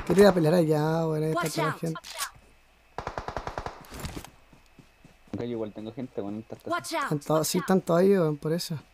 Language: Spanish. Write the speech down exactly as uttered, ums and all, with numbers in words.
Quería ir a pelear allá, weón, ahí está Watch toda la out! gente. Acá yo igual tengo gente, bueno, en esta estación. Watch Están out! todos, sí, están todos ahí, weón, por eso.